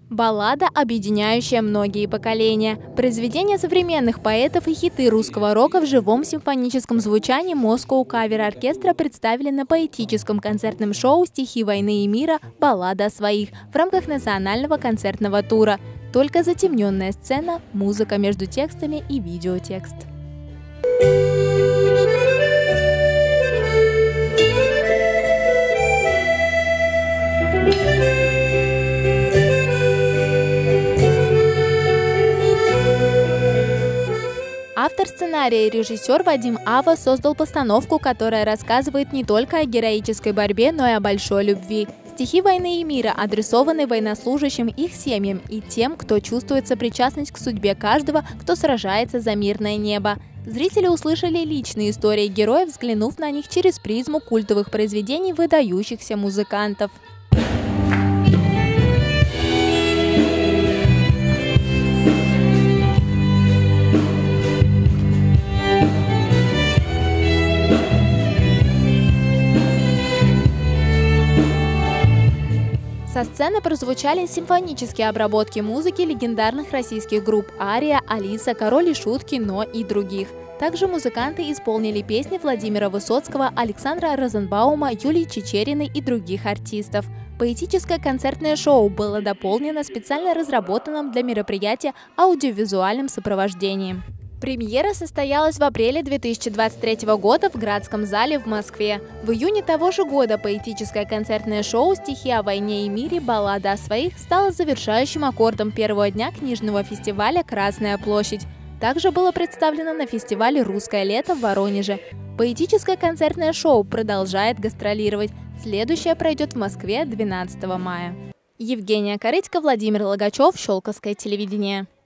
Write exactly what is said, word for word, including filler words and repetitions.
Баллада, объединяющая многие поколения. Произведения современных поэтов и хиты русского рока в живом симфоническом звучании Moscow Кавер Оркестра представили на поэтическом концертном шоу «Стихи войны и мира. Баллада о своих» в рамках национального концертного тура. Только затемненная сцена, музыка между текстами и видеотекст. Автор сценария и режиссер Вадим Ава создал постановку, которая рассказывает не только о героической борьбе, но и о большой любви. Стихи войны и мира адресованы военнослужащим, их семьям и тем, кто чувствует сопричастность к судьбе каждого, кто сражается за мирное небо. Зрители услышали личные истории героев, взглянув на них через призму культовых произведений выдающихся музыкантов. Со сцены прозвучали симфонические обработки музыки легендарных российских групп «Ария», «Алиса», «Король и Шут», «Кино» и других. Также музыканты исполнили песни Владимира Высоцкого, Александра Розенбаума, Юлии Чичериной и других артистов. Поэтическое концертное шоу было дополнено специально разработанным для мероприятия аудиовизуальным сопровождением. Премьера состоялась в апреле две тысячи двадцать третьего года в Градском зале в Москве. В июне того же года поэтическое концертное шоу «Стихи о войне и мире. Баллада о своих» стало завершающим аккордом первого дня книжного фестиваля «Красная площадь». Также было представлено на фестивале «Русское лето» в Воронеже. Поэтическое концертное шоу продолжает гастролировать. Следующее пройдет в Москве двенадцатого мая. Евгения Корытько, Владимир Логачев, Щелковское телевидение.